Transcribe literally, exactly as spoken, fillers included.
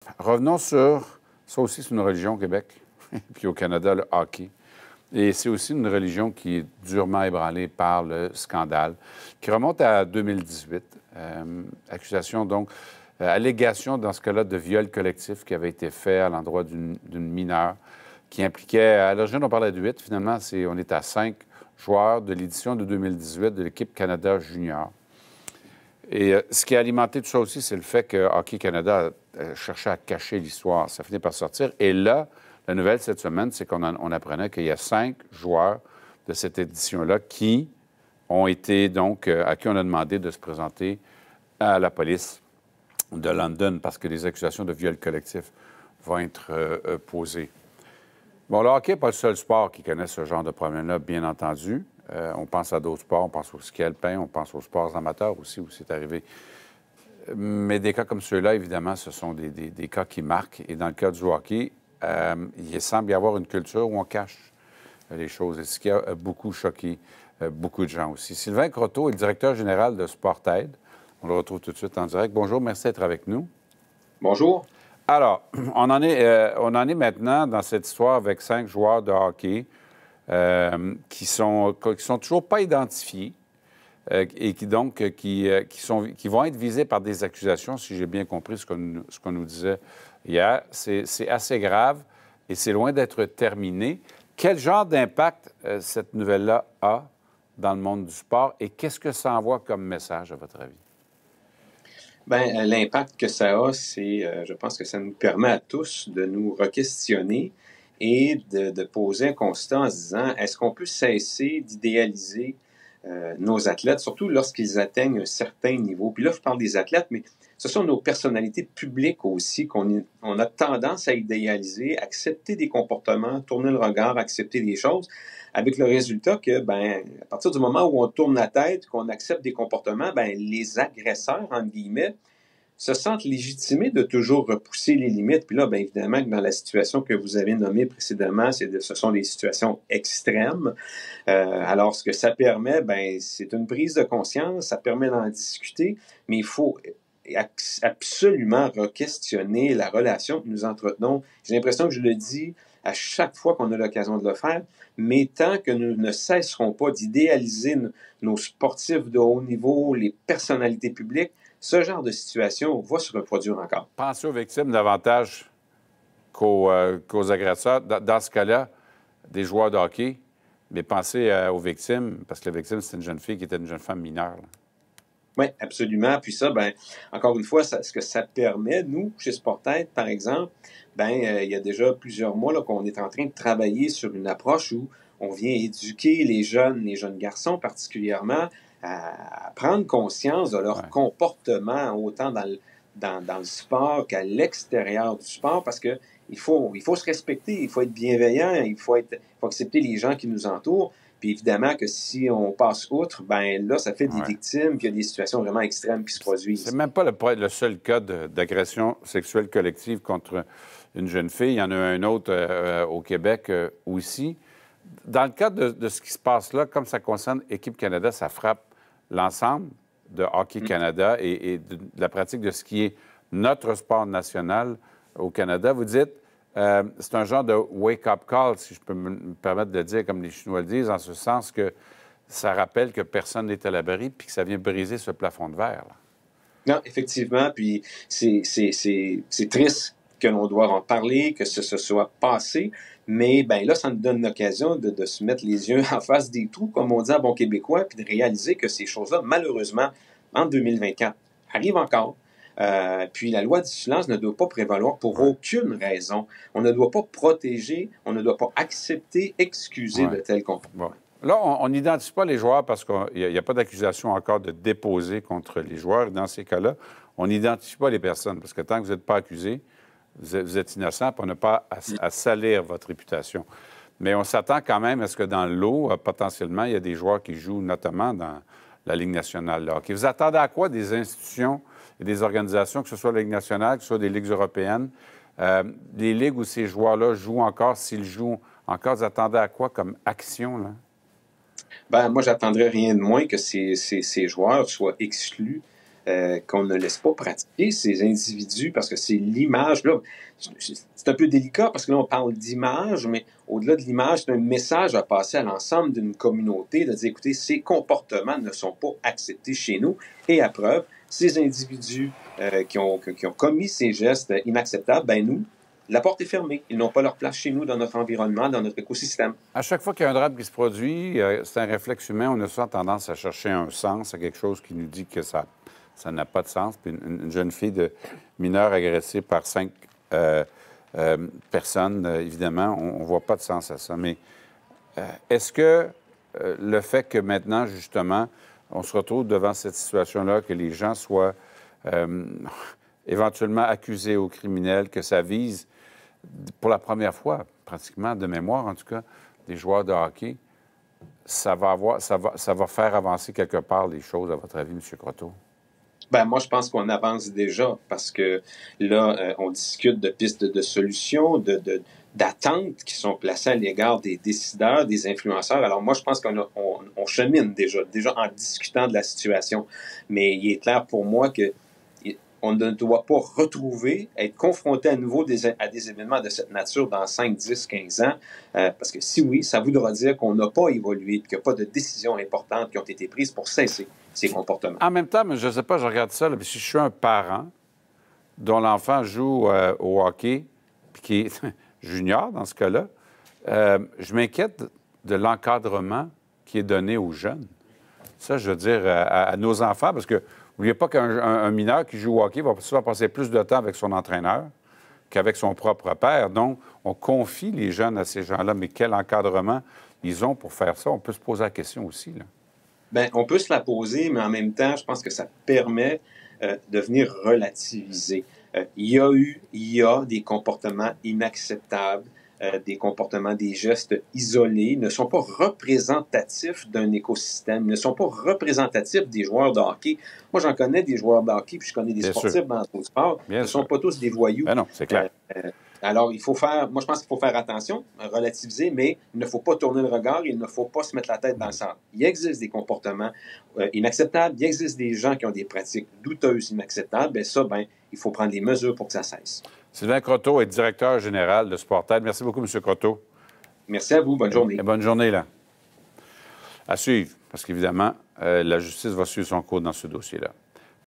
revenons sur... Ça aussi, c'est une religion au Québec, puis au Canada, le hockey. Et c'est aussi une religion qui est durement ébranlée par le scandale, qui remonte à deux mille dix-huit. Euh, accusation, donc, euh, allégation, dans ce cas-là, de viol collectif qui avait été fait à l'endroit d'une mineure, qui impliquait... À l'origine, on parlait de huit. Finalement, c'est, on est à cinq joueurs de l'édition de deux mille dix-huit de l'équipe Canada Junior. Et euh, ce qui a alimenté tout ça aussi, c'est le fait que Hockey Canada a cherché à cacher l'histoire. Ça finit par sortir. Et là, la nouvelle cette semaine, c'est qu'on on apprenait qu'il y a cinq joueurs de cette édition-là qui ont été, donc, euh, à qui on a demandé de se présenter à la police de London parce que les accusations de viol collectif vont être euh, euh, posées. Bon, le hockey n'est pas le seul sport qui connaît ce genre de problème-là, bien entendu. Euh, on pense à d'autres sports, on pense au ski alpin, on pense aux sports amateurs aussi, où c'est arrivé. Mais des cas comme ceux-là, évidemment, ce sont des, des, des cas qui marquent. Et dans le cas du hockey, euh, il semble y avoir une culture où on cache les choses. Et ce qui a beaucoup choqué euh, beaucoup de gens aussi. Sylvain Croteau est le directeur général de SportAid. On le retrouve tout de suite en direct. Bonjour, merci d'être avec nous. Bonjour. Alors, on en est, euh, on en est maintenant dans cette histoire avec cinq joueurs de hockey euh, qui sont, qui sont toujours pas identifiés euh, et qui donc qui, euh, qui, sont, qui vont être visés par des accusations, si j'ai bien compris ce qu'on ce qu'on nous disait hier. C'est assez grave et c'est loin d'être terminé. Quel genre d'impact euh, cette nouvelle-là a dans le monde du sport et qu'est-ce que ça envoie comme message, à votre avis? Bien, l'impact que ça a, c'est, euh, je pense que ça nous permet à tous de nous re-questionner et de, de poser un constat en se disant, est-ce qu'on peut cesser d'idéaliser euh, nos athlètes, surtout lorsqu'ils atteignent un certain niveau? Puis là, je parle des athlètes, mais ce sont nos personnalités publiques aussi qu'on on a tendance à idéaliser, accepter des comportements, tourner le regard, accepter des choses, avec le résultat que, ben, à partir du moment où on tourne la tête, qu'on accepte des comportements, ben, les agresseurs, entre guillemets, se sentent légitimés de toujours repousser les limites. Puis là, bien évidemment, dans la situation que vous avez nommée précédemment, c'est de, ce sont des situations extrêmes. Euh, alors, ce que ça permet, ben, c'est une prise de conscience, ça permet d'en discuter, mais il faut absolument re-questionner la relation que nous entretenons. J'ai l'impression que je le dis à chaque fois qu'on a l'occasion de le faire, mais tant que nous ne cesserons pas d'idéaliser nos sportifs de haut niveau, les personnalités publiques, ce genre de situation va se reproduire encore. Pensez aux victimes davantage qu'aux euh, qu'aux agresseurs. Dans, dans ce cas-là, des joueurs de hockey, mais pensez euh, aux victimes, parce que la victime, c'est une jeune fille qui était une jeune femme mineure. Là. Oui, absolument. Puis ça, ben, encore une fois, ça, ce que ça permet, nous, chez SportAid, par exemple, ben, euh, il y a déjà plusieurs mois qu'on est en train de travailler sur une approche où on vient éduquer les jeunes, les jeunes garçons particulièrement, à prendre conscience de leur ouais. comportement, autant dans le, dans, dans le sport qu'à l'extérieur du sport, parce que il faut, il faut se respecter, il faut être bienveillant, il faut, être, il faut accepter les gens qui nous entourent. Puis évidemment que si on passe outre, ben là, ça fait des ouais. victimes, puis il y a des situations vraiment extrêmes qui se produisent. C'est même pas le, le seul cas d'agression sexuelle collective contre une jeune fille. Il y en a un autre euh, au Québec euh, aussi. Dans le cas de, de ce qui se passe là, comme ça concerne Équipe Canada, ça frappe l'ensemble de Hockey Canada mmh. et, et de, de la pratique de ce qui est notre sport national au Canada. Vous dites, euh, c'est un genre de wake-up call, si je peux me permettre de le dire, comme les Chinois le disent, en ce sens que ça rappelle que personne n'est à l'abri puis que ça vient briser ce plafond de verre. Là. Non, effectivement, puis c'est triste que l'on doit en parler, que ce se soit passé, mais ben là, ça nous donne l'occasion de, de se mettre les yeux en face des trous, comme on dit en bon québécois, puis de réaliser que ces choses-là, malheureusement, en deux mille vingt-quatre, arrivent encore. Euh, puis la loi du silence ne doit pas prévaloir pour ouais. aucune raison. On ne doit pas protéger, on ne doit pas accepter, excuser ouais. de tels comportements. Ouais. Là, on n'identifie pas les joueurs parce qu'il n'y a, a pas d'accusation encore de déposer contre les joueurs. Dans ces cas-là, on n'identifie pas les personnes parce que tant que vous n'êtes pas accusé, vous êtes, vous êtes innocent, puis on n'a pas à, à salir votre réputation. Mais on s'attend quand même à ce que dans le lot, potentiellement, il y a des joueurs qui jouent notamment dans la Ligue nationale de hockey. Vous attendez à quoi des institutions et des organisations, que ce soit la Ligue nationale, que ce soit des ligues européennes, euh, des ligues où ces joueurs-là jouent encore, s'ils jouent encore, vous attendez à quoi comme action, là? Ben, moi, j'attendrais rien de moins que ces, ces, ces joueurs soient exclus euh, qu'on ne laisse pas pratiquer ces individus, parce que c'est l'image, là, c'est un peu délicat, parce que là, on parle d'image, mais au-delà de l'image, c'est un message à passer à l'ensemble d'une communauté, de dire, écoutez, ces comportements ne sont pas acceptés chez nous, et à preuve, ces individus euh, qui, ont, qui ont commis ces gestes inacceptables, ben nous, la porte est fermée. Ils n'ont pas leur place chez nous, dans notre environnement, dans notre écosystème. À chaque fois qu'il y a un drame qui se produit, euh, c'est un réflexe humain. On a souvent tendance à chercher un sens, à quelque chose qui nous dit que ça ça n'a pas de sens. Puis une, une jeune fille de mineure agressée par cinq euh, euh, personnes, euh, évidemment, on ne voit pas de sens à ça. Mais euh, est-ce que euh, le fait que maintenant, justement, on se retrouve devant cette situation-là, que les gens soient euh, éventuellement accusés aux criminels, que ça vise pour la première fois, pratiquement, de mémoire en tout cas, des joueurs de hockey, ça va, avoir, ça va, ça va faire avancer quelque part les choses, à votre avis, M. Croteau? Ben, moi, je pense qu'on avance déjà parce que là, euh, on discute de pistes de, de solutions, de, de, d'attentes qui sont placées à l'égard des décideurs, des influenceurs. Alors moi, je pense qu'on a, on, on chemine déjà, déjà en discutant de la situation. Mais il est clair pour moi que on ne doit pas retrouver, être confronté à nouveau des, à des événements de cette nature dans cinq, dix, quinze ans. Euh, parce que si oui, ça voudra dire qu'on n'a pas évolué et qu'il n'y a pas de décisions importantes qui ont été prises pour cesser ces comportements. En même temps, mais je ne sais pas, je regarde ça, là, puis si je suis un parent dont l'enfant joue euh, au hockey, puis qui est junior dans ce cas-là, euh, je m'inquiète de l'encadrement qui est donné aux jeunes. Ça, je veux dire, à, à nos enfants, parce que n'oubliez pas qu'un un, un mineur qui joue au hockey va souvent passer plus de temps avec son entraîneur qu'avec son propre père. Donc, on confie les jeunes à ces gens-là, mais quel encadrement ils ont pour faire ça? On peut se poser la question aussi, là. Bien, on peut se la poser, mais en même temps, je pense que ça permet euh, de venir relativiser. Euh, il y a eu, il y a des comportements inacceptables, euh, des comportements, des gestes isolés, ne sont pas représentatifs d'un écosystème, ne sont pas représentatifs des joueurs de hockey. Moi, j'en connais des joueurs de hockey, puis je connais des Bien sportifs sûr. dans d'autres sports. Bien Ce ne sont sûr. pas tous des voyous. Ben non, c'est clair. Euh, euh, alors, il faut faire, moi, je pense qu'il faut faire attention, relativiser, mais il ne faut pas tourner le regard, il ne faut pas se mettre la tête dans le sable. Il existe des comportements euh, inacceptables, il existe des gens qui ont des pratiques douteuses, inacceptables, bien ça, ben, il faut prendre des mesures pour que ça cesse. Sylvain Croteau est directeur général de Sportaid. Merci beaucoup, M. Croteau. Merci à vous, bonne journée. Et bonne journée, là. À suivre, parce qu'évidemment, euh, la justice va suivre son cours dans ce dossier-là.